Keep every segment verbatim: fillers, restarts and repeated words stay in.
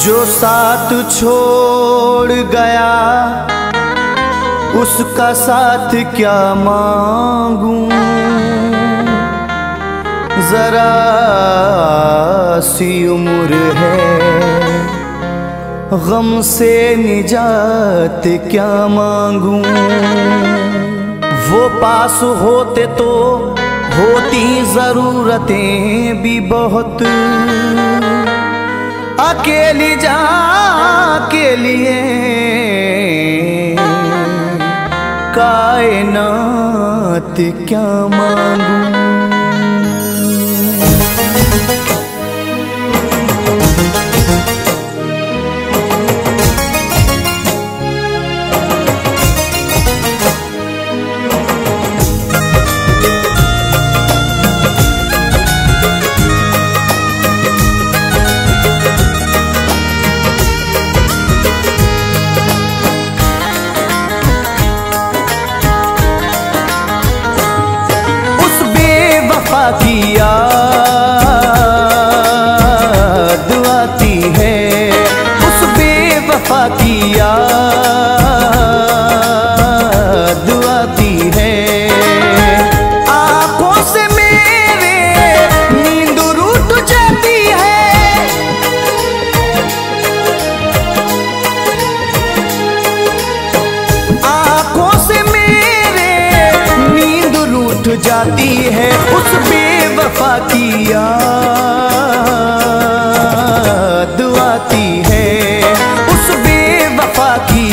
जो साथ छोड़ गया उसका साथ क्या मांगूं, जरा सी उम्र है गम से निजात क्या मांगूं। वो पास होते तो होती जरूरतें भी बहुत, अकेली जा के लिए कायनात क्या मांगूं। की याद आती है, उस बेवफा की याद आती है। आंखों से मेरे नींद रूठ जाती है, आंखों से मेरे नींद रूठ जाती है। उस बेवफा की याद आती है, उस बेवफा की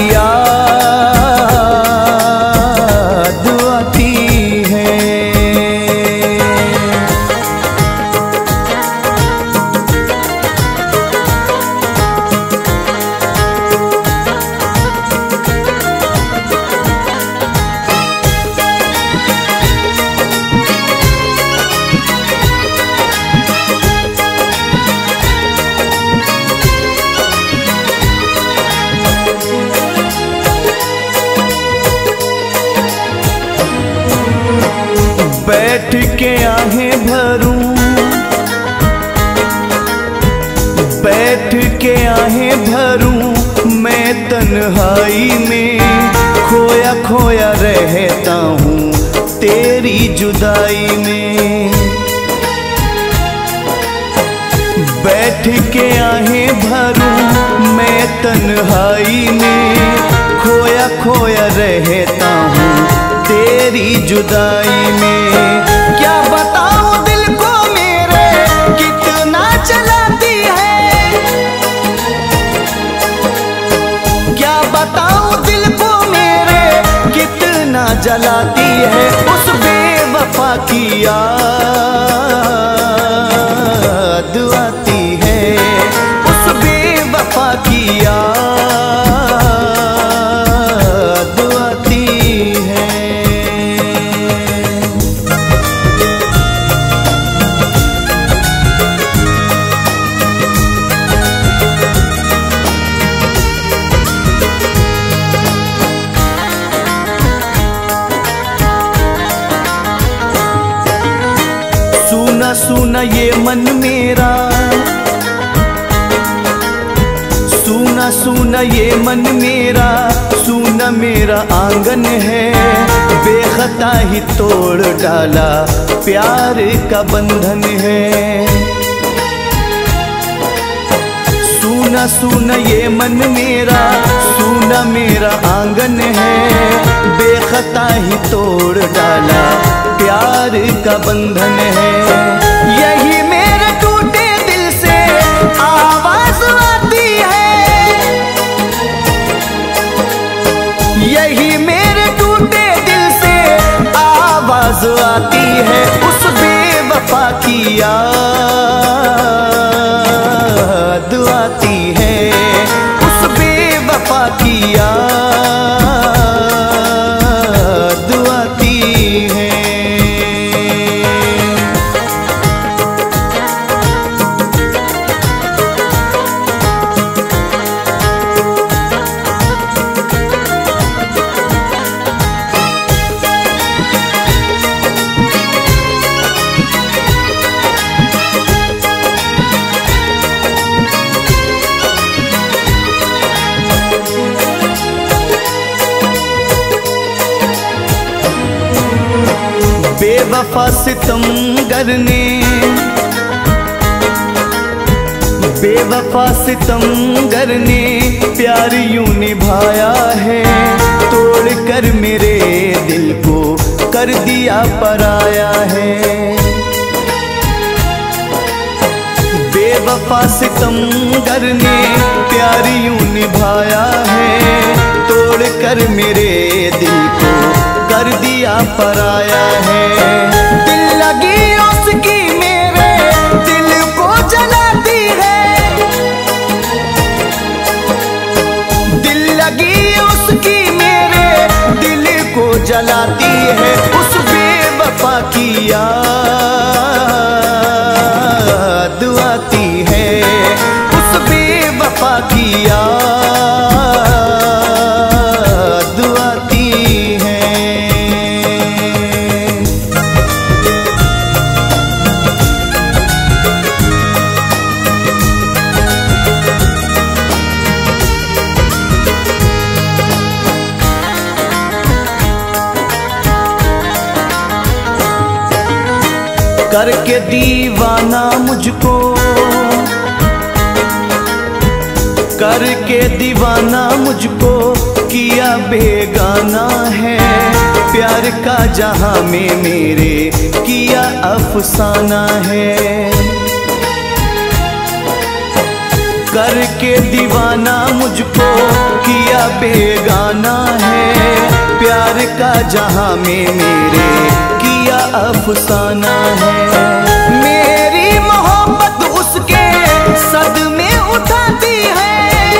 याद आती है। बैठ के आहें भरूं, बैठ के आहें भरूं मैं तन्हाई में, खोया खोया रहता हूँ तेरी जुदाई में। बैठ के आहें भरूं मैं तन्हाई में, खोया खोया रहता हूँ तेरी जुदाई में। क्या बताऊं दिल को मेरे कितना जलाती है, क्या बताऊं दिल को मेरे कितना जलाती है। उस बेवफा की याद आती है, उस बेवफा की याद आती है। सुना सुना ये मन मेरा, सुना सुना ये मन मेरा, सुना मेरा आंगन है। बेखता ही तोड़ डाला प्यार का बंधन है। सुना सुना ये मन मेरा, सुना मेरा आंगन है। बेखता ही तोड़ डाला प्यार का बंधन है। यही मेरे टूटे दिल से आवाज आती है, यही मेरे टूटे दिल से आवाज आती है। उस बेवफा की याद आती है, उस बेवफा की याद आती है। बेवफा सितमगर ने बेवफा सितमगर ने प्यार यूं निभाया है, तोड़ कर मेरे दिल को कर दिया पराया है। बेवफा सितमगर ने प्यार यूं निभाया है, तोड़ कर मेरे दिल को कर दिया पराया है। दिल लगी उसकी मेरे दिल को जलाती है, दिल लगी उसकी मेरे दिल को जलाती है। उस बेवफा की याद आती है, उस बेवफा की याद आती है। करके दीवाना मुझको करके दीवाना मुझको किया बेगाना है, प्यार का जहां में मेरे किया अफसाना है। करके दीवाना मुझको किया बेगाना है, प्यार का जहां में मेरे किया अफसाना है। मेरी मोहब्बत उसके सदमे उठाती है,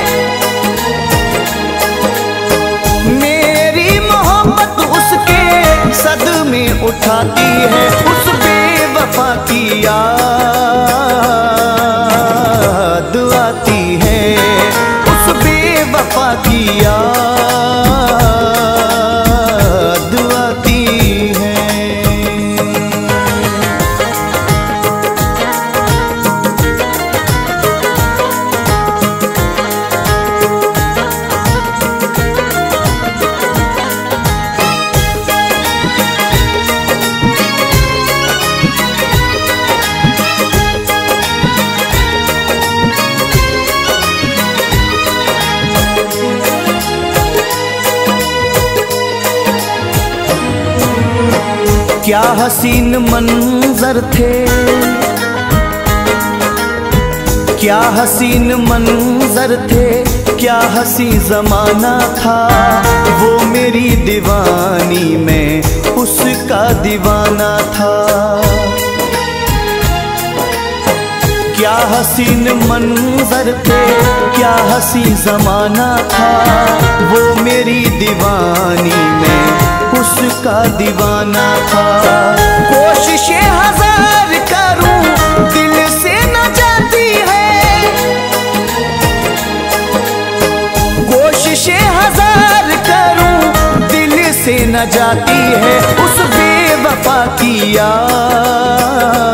मेरी मोहब्बत उसके सदमे उठाती है। उस बेवफा की याद आती है, उस बेवफा की याद आती है। क्या हसीन मंजर थे, क्या हसीन मंजर थे, क्या हसी जमाना था। वो मेरी दीवानी में उसका दीवाना था। क्या हसीन मंजर थे, क्या हसी जमाना था। वो मेरी दीवानी में उसका दीवाना था। कोशिशें हजार करूं दिल से न जाती है, कोशिशें हजार करूं दिल से न जाती है। उस बेवफा की याद